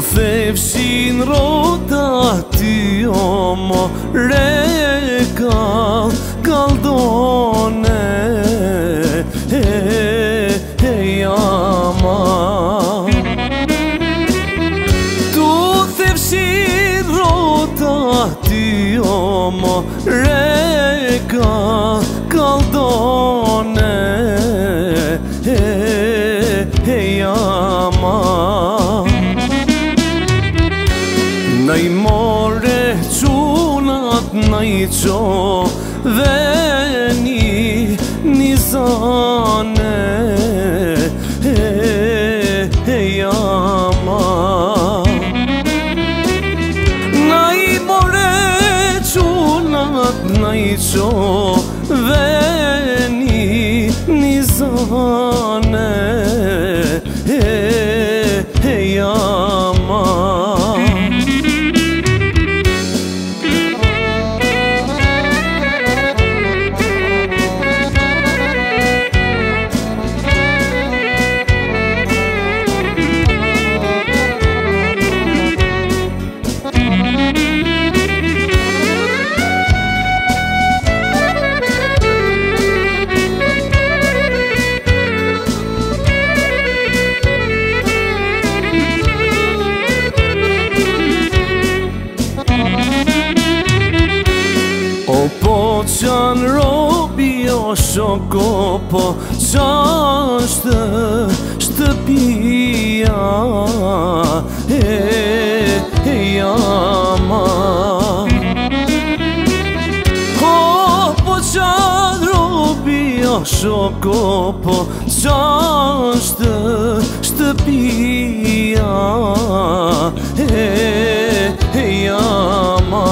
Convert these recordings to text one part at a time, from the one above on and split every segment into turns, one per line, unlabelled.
thefshin rota ti omo reka kaldone ama tu thefshin rota ti omo reka kaldone ama Nai more qunat nai qo veni nizane ama Nai more qunat nai qo veni nizane ama Qan robi o shoko po qashtë shtëpia ama Po qan robi o shoko po qashtë shtëpia ama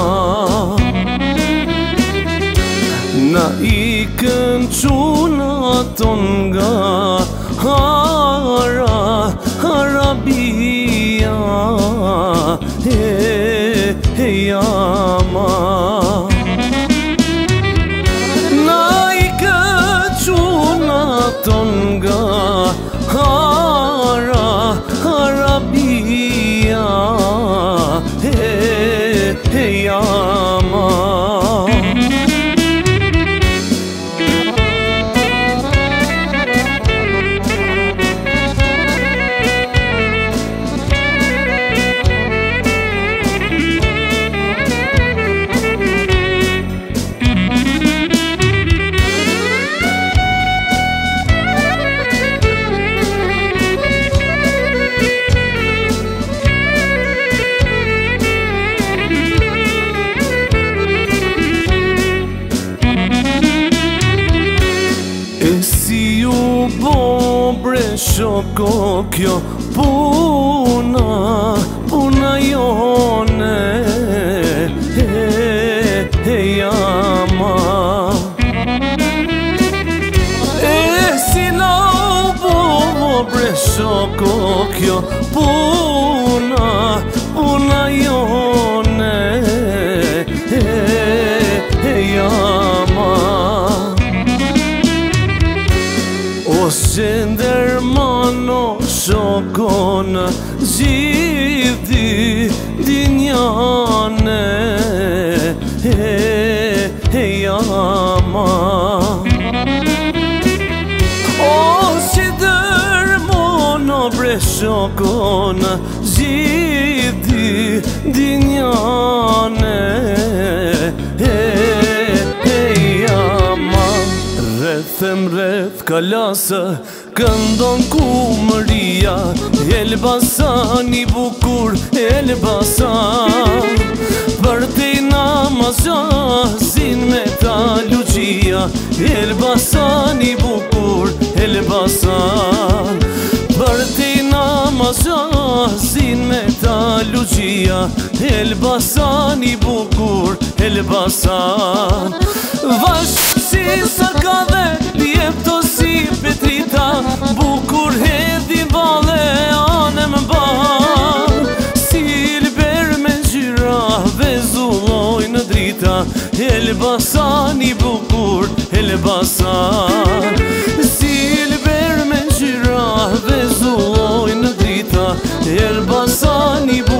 Na ikën qunaton nga Arabia ama Na ikën qunaton nga Arabia ama Shoko kjo puna jone ama Si na bre shoko kjo puna jone ama O shender mano shokon gjithi dinjane ama O shender mano bre shokon gjithi dinjane ama Rrethem rreth kalasë këndon kumëria Elbasan i bukur Elbasan Për te namazin me ta luqia Elbasan i bukur Elbasan Për te namazin me ta luqia Elbasan i bukur Elbasan Vash si sa ka dhe Jepto si Petrita Bukur hedhi vale anem ba Silber me gjyra Vezulloj në drita Elbasan i bukur Elbasan Silber me gjyra Vezulloj në drita Elbasan i bukur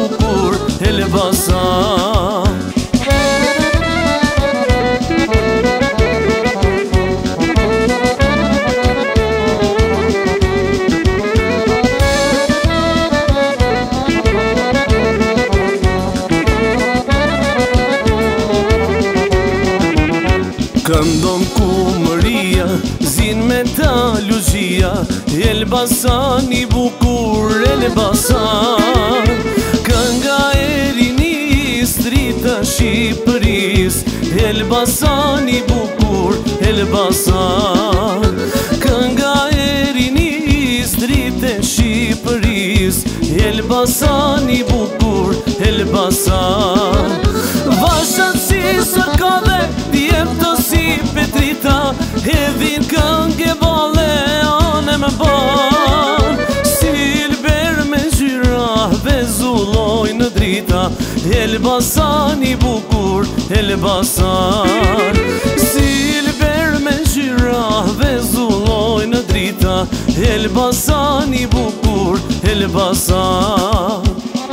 Elbasan, kënga e rinis, drita Shqipëris, Elbasan i bukur, Elbasan, kënga e rinis, drita Shqipëris, Elbasan i bukur, Elbasan. Vashat si sërkave, djepto si Petrita, hedhin këngë vale anë më ban. Silber me gjyrave zulloj në drita, Elbasan i bukur, Elbasan. Silber me gjyrave zulloj në drita, Elbasan i bukur, Elbasan.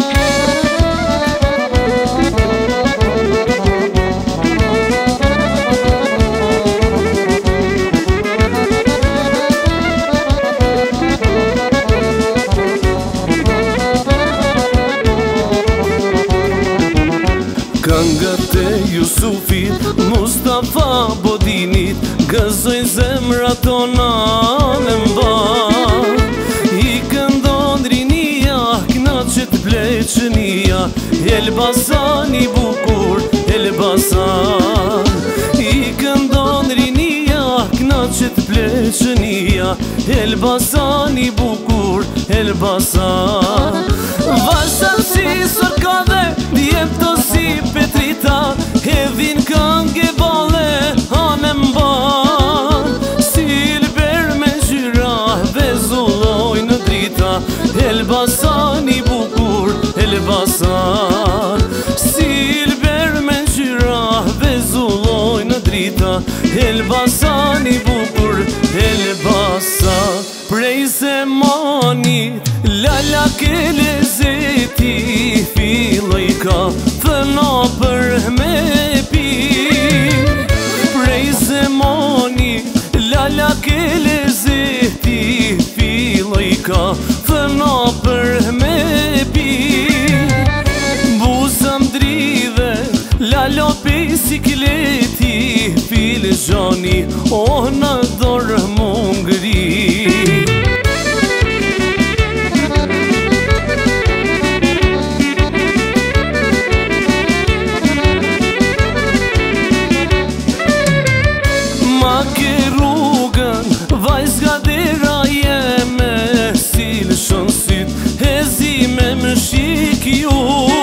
Këngët e Jusufit, Mustafa Bodinit, gëzojnë zemra tona në mban. I këndon rinia, knaqet pleqënia, Elbasan i bukur, Elbasan. I këndon rinia, knaqet pleqënia, Elbasan i bukur, Elbasan. Vashan si sërkave, djepto si Petrita, hedhin këngë vale anë mban. Silber me gjyrave zulloj në drita, Elbasan i bukur, Elbasan. Silber me gjyrave zulloj në drita, Elbasan i bukur, Elbasan. Prej zemanit, lala ke lezeti, filloj ka thëna për me pi. Prej zemanit, lala ke lezeti, filloj ka thëna për me pi. Buzëm dridhe, lala pe sikleti, filxani, në dorë mungri. Ma ke rrugën, vajzga dera jeme, silë shënsit, hezi me më shik ju.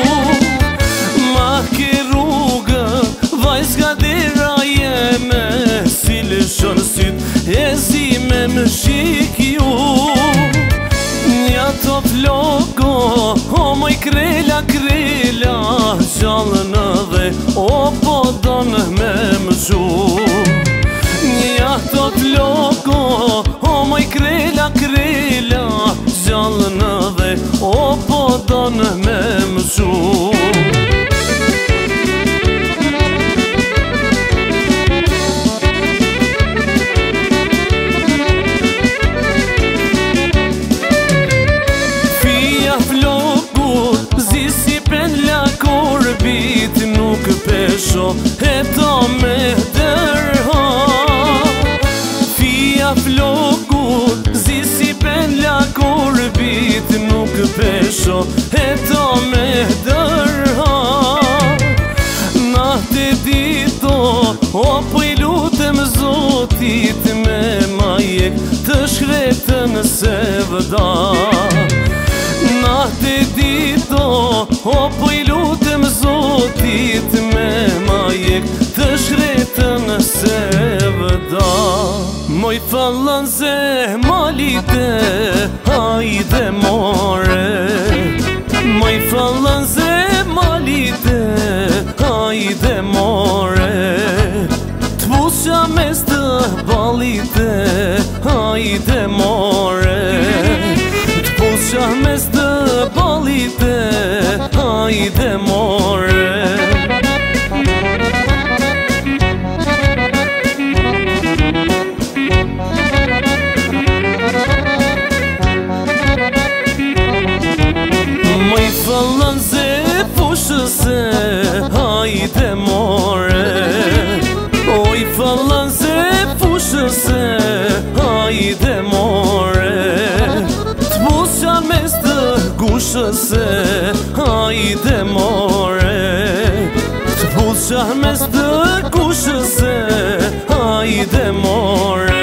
Ma ke rrugën, vajzga dera jeme, silë shënsit, hezi me më shik ju. Nja të floko, o moj krela, krela, gjallën edhe, o po donë me më gjuh. Nja të floko, o moj krela, krela, gjallën edhe, o po donë me më gjuh. Korbit nuk pesho, e ta me dërha. Fia flokur, zisi pen la korbit nuk pesho, e ta me dërha. Nahte dito, o po i lutem zotit me majek, të shkretën se vëda. Nahte dito, o po i lutem zotit me majek, të shkretën se vëda. Moj fallan zemalite, hajde more. Moj fallan zemalite, hajde more. T'busha mes të balite, hajde more. T'busha mes të balite, hajde more. Moj fallan ze fushëse, hajde more. Oj fallan ze fushëse, hajde more. T'busha mes të kushëse, hajde more. Të fuqa mes të kushëse, hajde more.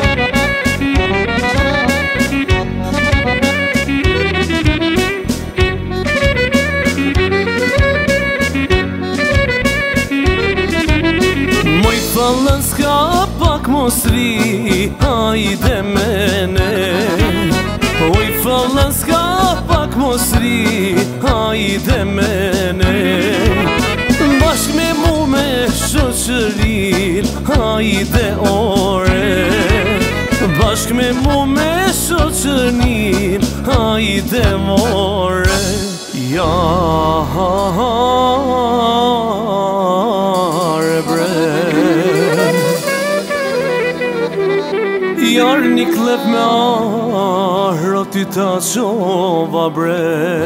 Moj fallën s'ka pak mos ri, hajde mene. Moj fallën s'ka pak mos ri, hajde mene. Bashk me mu me shoqërin, hajde ore. Bashk me mu me shoqërin, hajde more. Jarë bre, jarë një klep me arë, ty ta qova bre.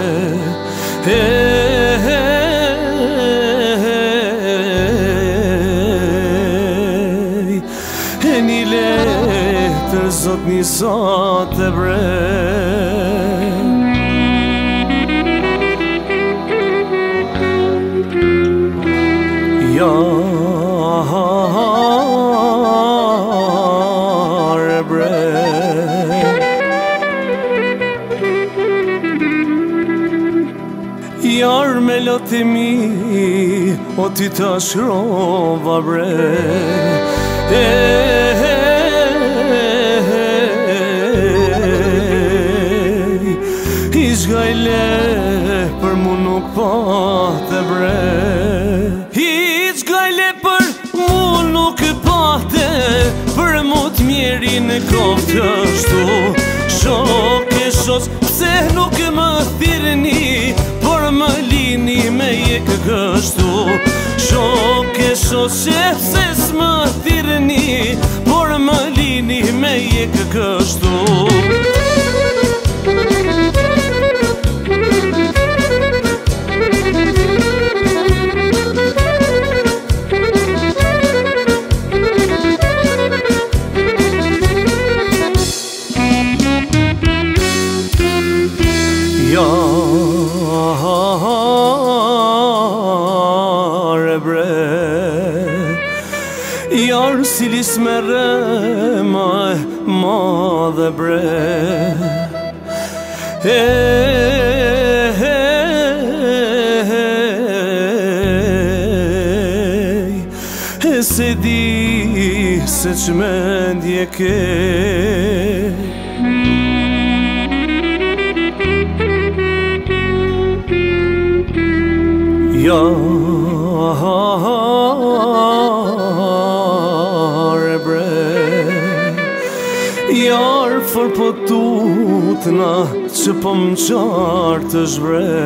E një letër zot një sate bre. Jarë bre, jarë me lotë mi, o ty ta shrova bre. I zgajle për mu nuk pate bre. I zgajle për mu nuk pate, për mu t'mjeri në koftë ashtu. Shok e shoq, pse nuk më thirni, por më lini me jek kështu. Shok e shoq, pse s'më thirni, por më lini me jek kështu. Jarë bre, jarë silis me rema e madhe bre. E se di se qmendje ke. Jarë bre, jarë fër po tutna që po më qartë shbre.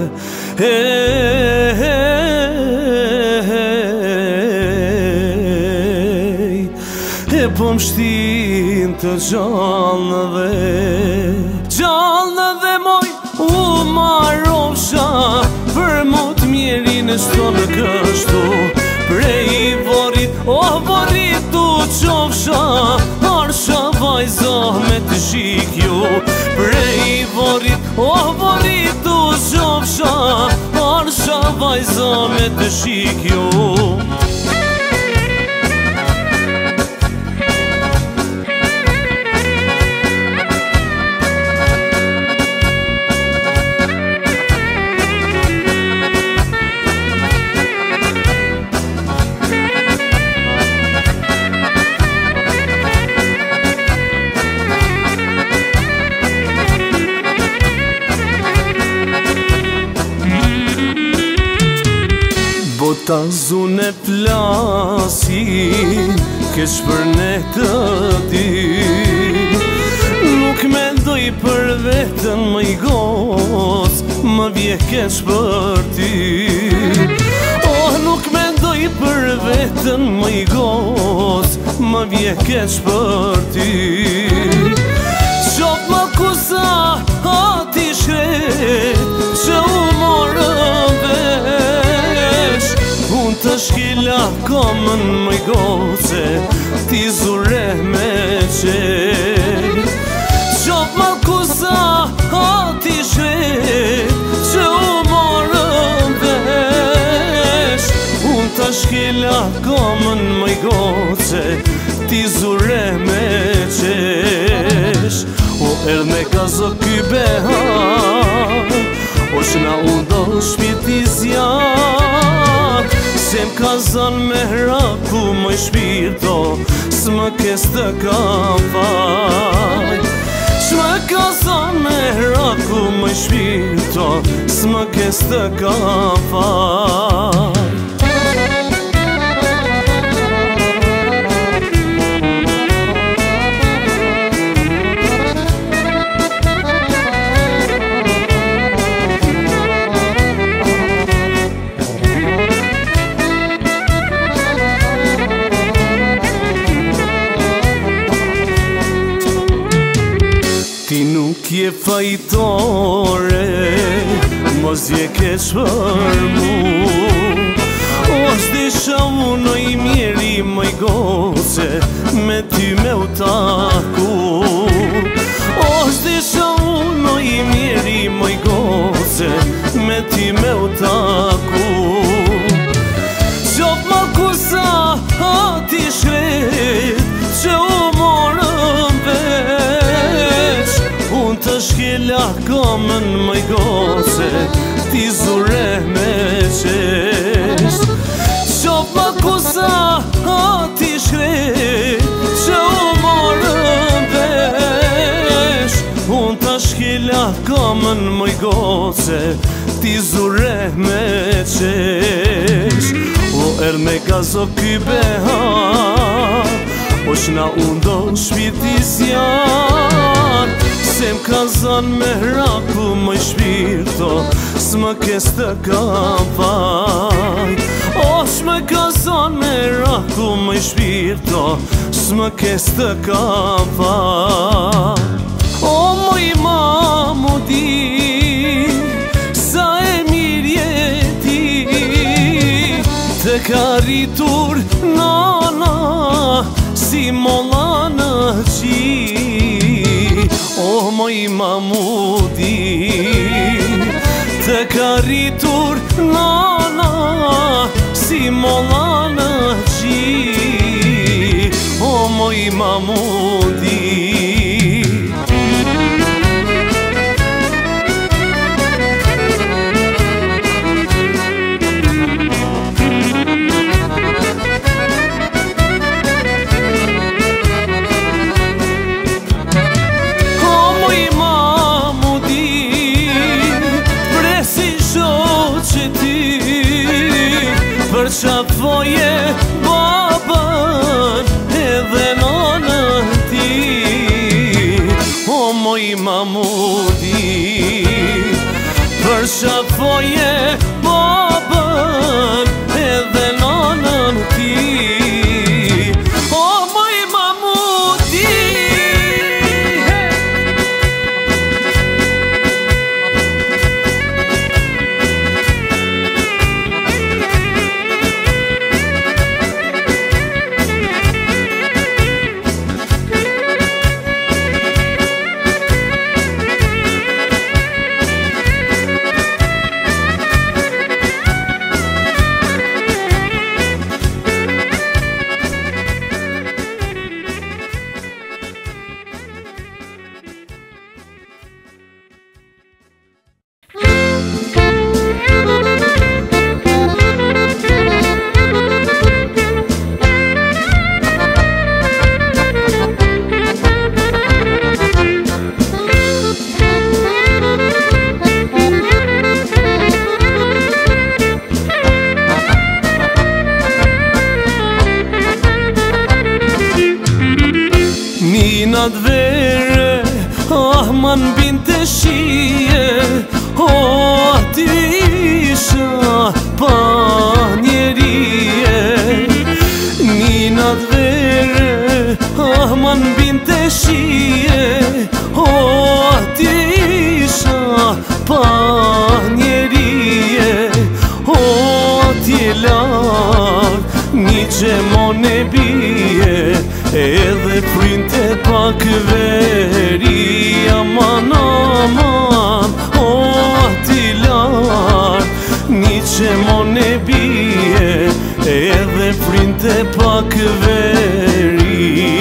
E po më shtin të gjallë dhe, gjallë dhe moj u marrosha, për mu t'mjeri në shtonë kështu. Prej vorit, o vorit tu qofsha, arsha vajza me të shikju. Prej vorit, o vorit tu qofsha, arsha vajza me të shikju. Ta zune flasin, keq për ne të dy. Nuk mendoj për vetën më i goc, më vje keq për ty. Oh, nuk mendoj për vetën më i goc, më vje keq për ty. Qof më kusa, ati shkret, që u morën vesh. Unë të shkila komën më i goce, ti zure me qe. Qof më kusa, ati shkret, shkela kamën më i goce, ti zure me qesh. O erdh me gazo ky behar, o shna undo shpirti zjar. Se m'kazan me hraku më i shpirto, s'më kes të kam faj. Shme kazan me hraku më i shpirto, s'më kes të kam faj. Ti nuk je fajtore, mos je keq për mu. O s'disha unë i miri më i goce, me ty me u taku. O s'disha unë i miri më i goce, me ty me u taku. Qof ma kusa ati shkret, që u morëm veç. Unë të shkela kamën më i goce, ti zure me qesh. Qof ma kusa ati shkret, që u morëm veç. Unë të shkela kamën më i goce, ti zure me qesh. O erdh me gazo ky behar, o shna undo shpirti zjar. Se m'kazan me hraku më i shpirto, s'më kes të kam faj. O shme kazan me hraku më i shpirto, s'më kes të kam faj. O moj mamu di, sa e mirë ti, të ka rritur nana, si molla në qi. O moj mamudi, të ka rritur nana, si molla në qi. O moj mamudi. Për qafoje babën edhe nonën ti. O moj mamudi, për qafoje babën edhe nonën ti. O moj mamudi. Ninat vere, ahman binte shije, o ati isha pa njerije. Ninat vere, ahman binte shije, o ati isha pa njerije. O ati lar, një gjemone bije, edhe printe pak veri. Aman, aman, o ati lar, një gjemone bije, edhe dhe pak veri.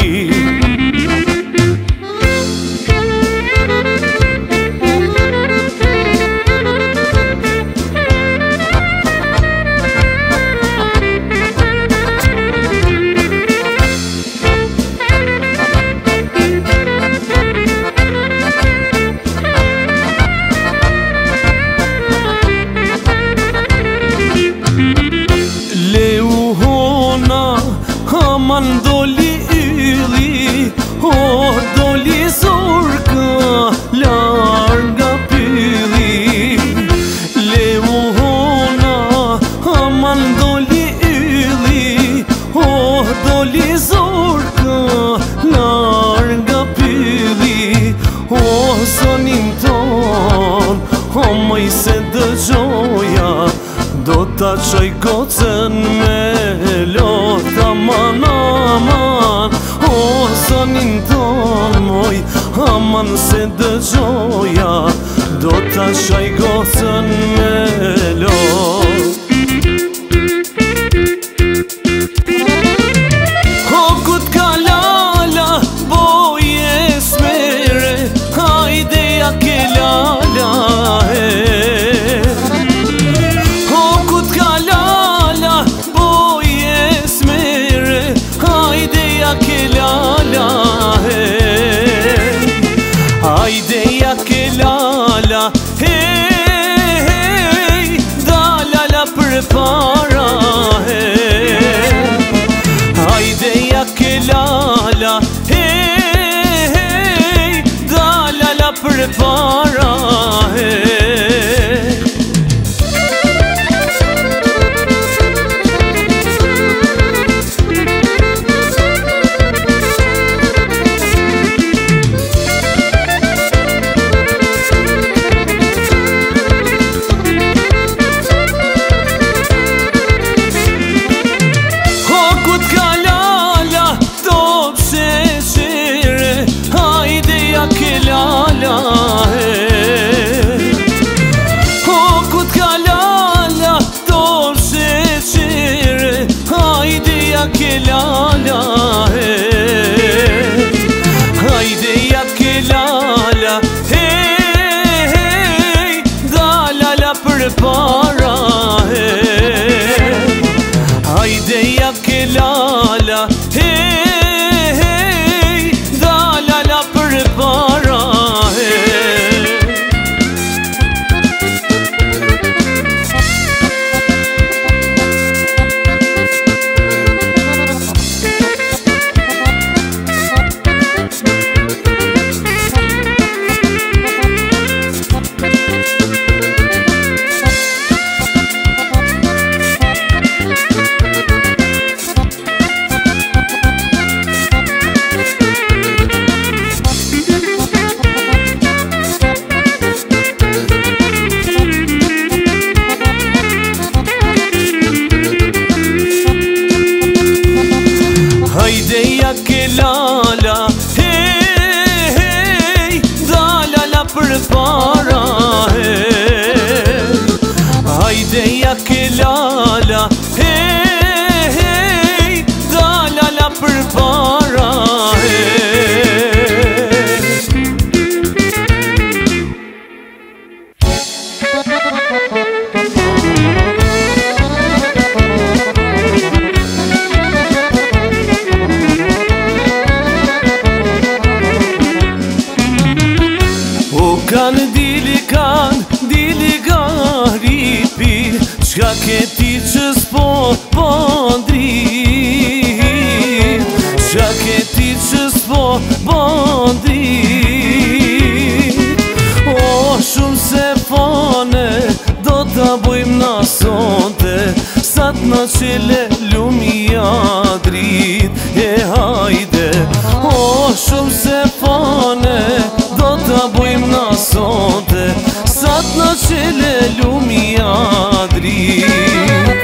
Aman doli yli, doli zorka, larga pyli. Leona, aman doli yli, doli zorka, larga pyli. Zonin ton, maj se dëgjoja, do ta qaj kocën me lot. Aman, aman, zonin ton moj, aman se dëgjoja, do ta qaj kocën me lot. Kut ka lala, boje smere, hajde ja ke lala, hajde ja ke lala, hej, da lala për para, hajde ja ke lala, hej, da lala për para, ke lala, hajde ja ke lala, hej, da lala për para, hajde ja ke lala, hej, da lala për para. Hajde ja ke lala, hej, da lala për para, hajde ja ke lala, hej, da lala për para. Kanë dili garipi, qka ke ti që s'po bandrit, qka ke ti që s'po bandrit. O shumë se fane, do t'a bojmë nasonte, sa t'na qele lumia drit, hajde. O shumë se fane, do t'a bojmë nasonte, sa t'na qele lumia drit.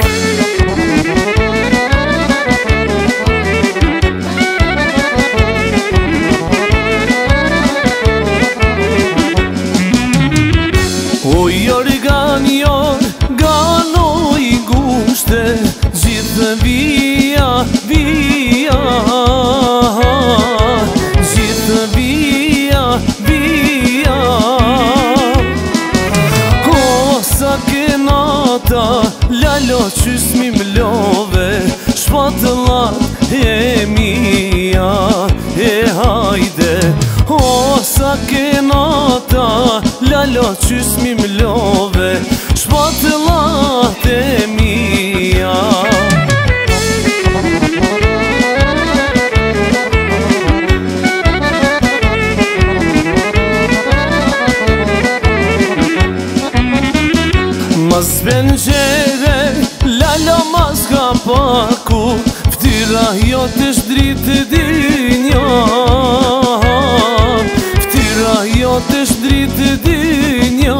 Organ, organo i gushte, gjithë vija qysmi m'love, shpatëllat e mija, e hajde. O sa kenata, lalo qysmi m'love, shpatëllat e mija. Mas pengjere, lalo mas ka paku, ftyra jote shdritë dinja, ftyra jote shdritë dinja.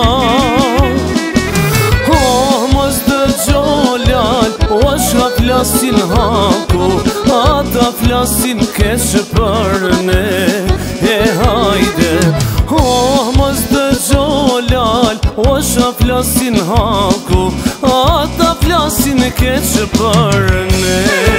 O, mos të gjollal, o shka flasin haku, ata flasin keq për ne, e hajde. O, mos të gjollal, o shka flasin haku, ata flasin keq për ne.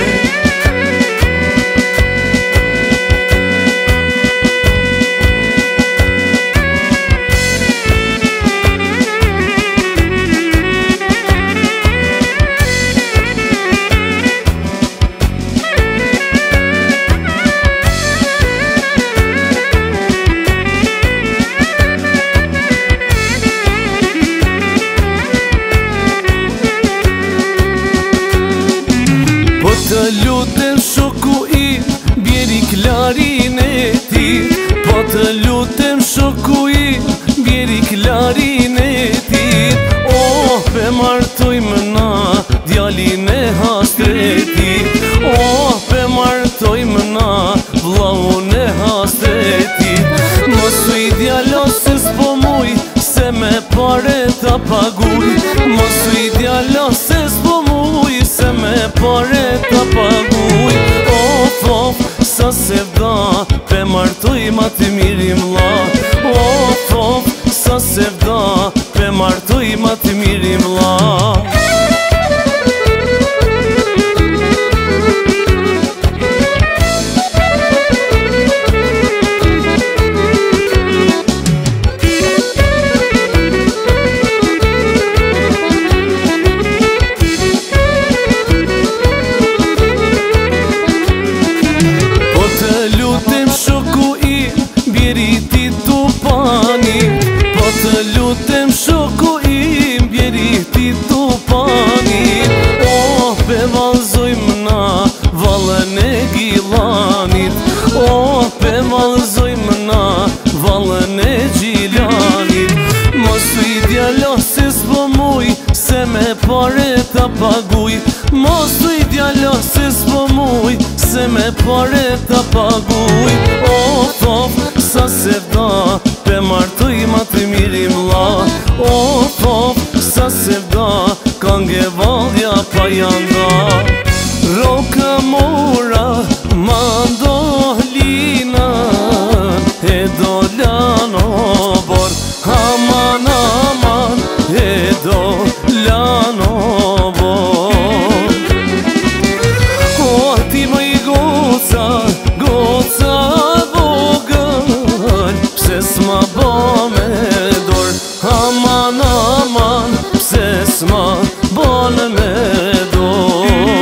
Të lutem shoku i, bjeri klarinetit. Po të lutem shoku i, bjeri klarinetit. O, pe martojmë na djalin e hasretit. O, pe martojmë na vllaun e hasretit. Mos u i djalo se s'po muj, se me pare ta paguj. Mos u i djalo se s'po muj, se me pare ta paguj. Of, of, sa se vda, pe martoj ma të miri mla. Of, of, sa se vda, pe martoj ma të miri mla. Të lutem shoku im, bjeri ti tupanit. O, pe valzojmë na valën e gilanit. O, pe valzojmë na valën e gjilanit. Mos u i djalo se s'po muj, se me pare ta paguj. Mos u i djalo se s'po muj, se me pare ta paguj. Of, of, sa se vda, pe martoj ma të miri mla. Of, of, sa se vda, kange valdja pa janda. Roka mora, ma ndohlina, e do lano bor. Aman, aman, e do lano bor. O, ti më i goca, goca vogël, pse s'ma bo me dor. Aman, aman, pse s'ma bo me dor.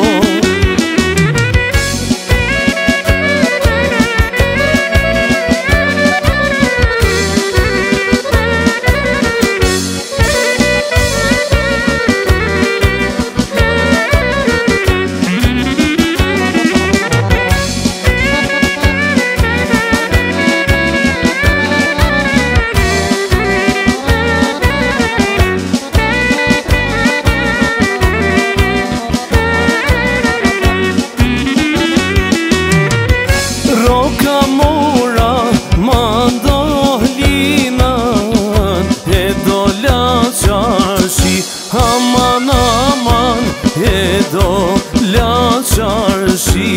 Aman, aman, e do la qarshi.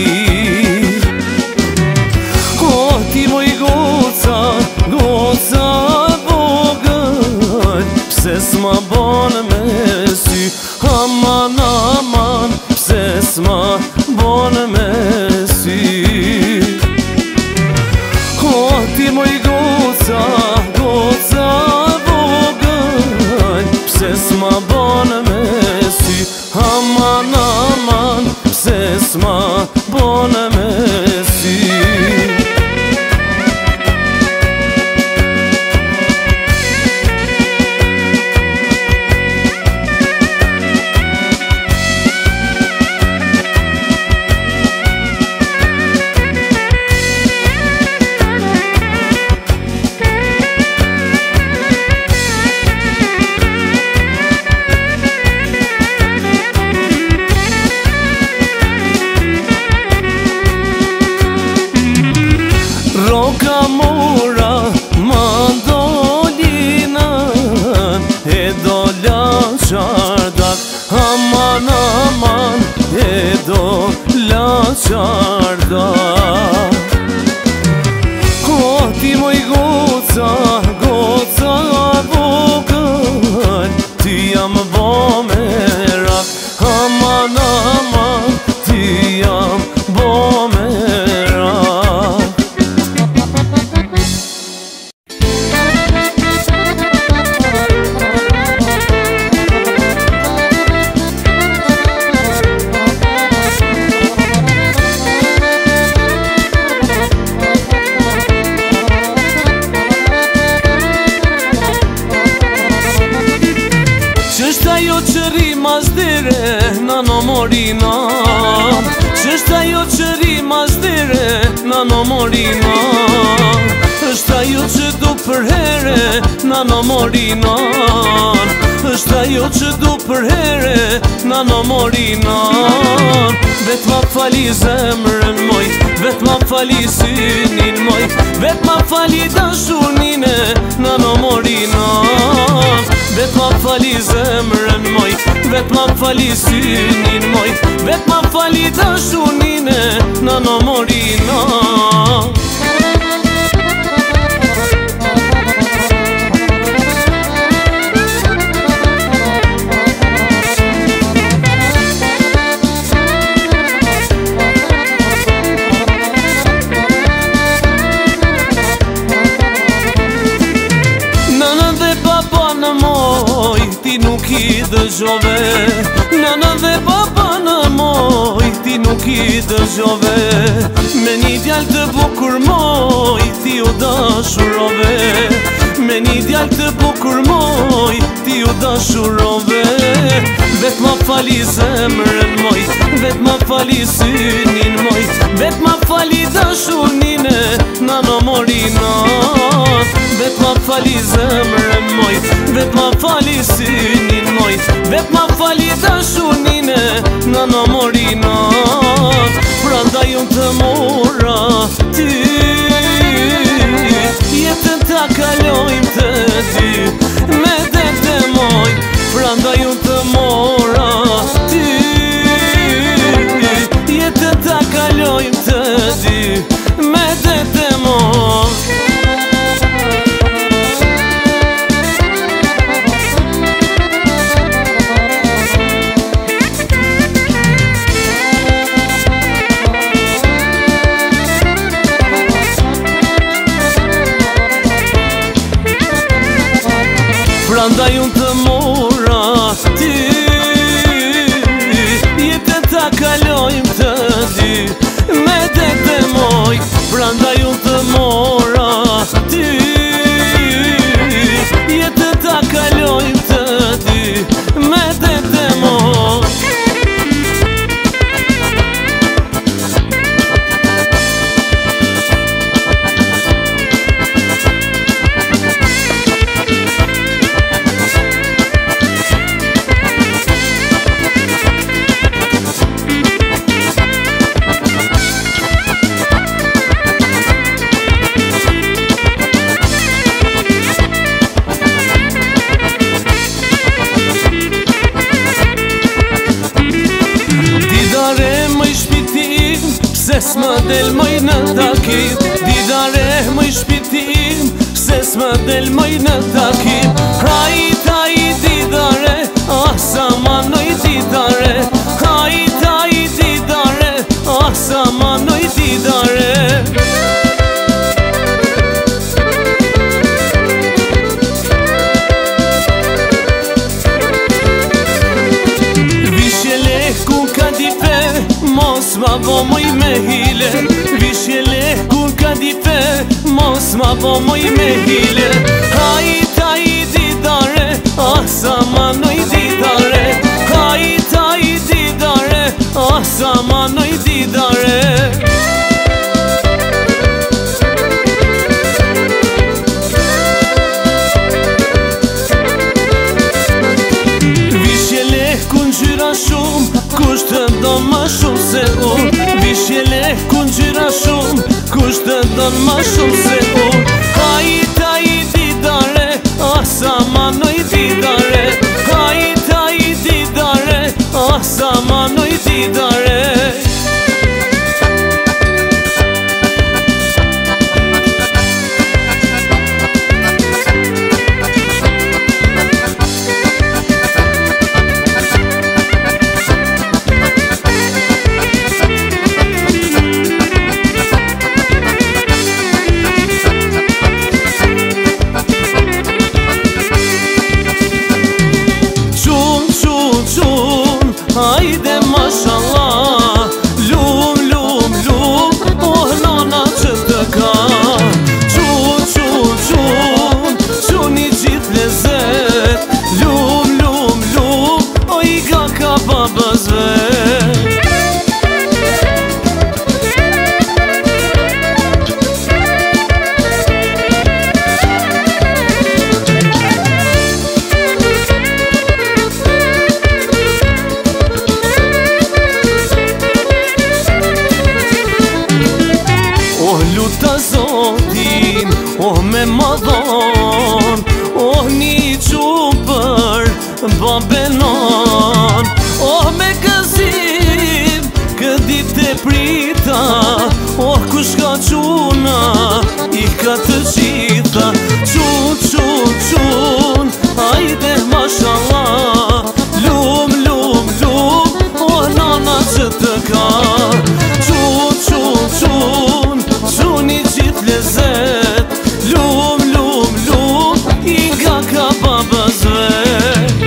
O, ti moj goca, goca vogël, pse s'ma bon me sy. Aman, aman, pse s'ma bon me sy. O, ti moj goca, goca vogël, pse s'ma bon me sy. qarda. O ti moj goca, goca vogël, ti jam bo me rak, aman aman, ti jam bo me rak. Qështa jo qëri mazdire, nano morina. Qështa jo qëri mazdire, nano morina. Qështa jo që du për here, nano morina. Qështa jo që du për here, nano morina. Vet ma fali zemrën moj, vet ma fali synin moj, vet ma fali dashunine, nano morina. Vet ma fali zemrën moj, vet ma fali synin moj, vet ma fali dashunine, nano morina. Ti nuk I dëgjove, nana dhe papa në moj, ti nuk I dëgjove. Me një djallë të bukur moj, ti u dashurove. Me një djallë të bukur moj, ti u dashurove. Vet ma fali zemrën moj, vet ma fali synin moj, vet ma fali dashunine, nano morina. Vet ma fali zemrën moj, vet ma fali synin moj, vet ma fali dashunine, nano morina. Prandaj unë të mora ty, jetën ta kalojmë të dy, me dete moj. Prandaj unë të mora ty, jetën ta kalojmë të dy, me dete moj. Prandaj unë të mora ty, jetën ta kalojmë të dy, me dete moj. Prandaj unë të mora ty, jetën ta kalojmë të dy, me dete moj. S'ma del moj në takim, didare moj shpitim, se s'ma del moj në takim. Hajta I didare, sa manoj didare. Hajta I didare, sa manoj didare. Mos ma bo moj me hile, vishje lehkun ka dipe, mos ma bo moj me hile. Hajta I didare, sa manoj didare. Hajta I didare, sa manoj didare. Vishje lehkun gjyra shumë, kusht të do ma shumë se unë. Vishje lehkun gjyra shumë, kusht të do ma shumë se unë. Hajta I didare, sa manoj didare. Hajta I didare, sa manoj didare. babenon. Oh me gëzim, këdit të prita, oh kush ka quna, i ka të gjitha. Qun, qun, qun, hajde mashallah, lum, lum, lum, oh nana që të ka. Qun, qun, qun, qun i gjithë lezet, lum, lum, lum, i nga ka babës vet.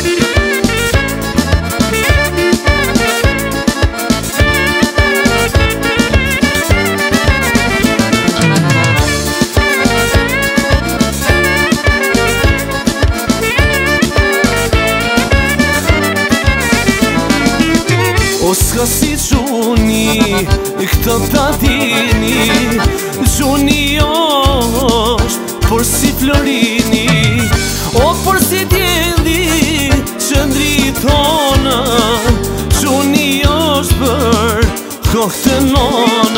O s'ka si quni, këto ta dini, quni është, por si florini, o por si djeli, qëndri tona, quni është për kohë të nona.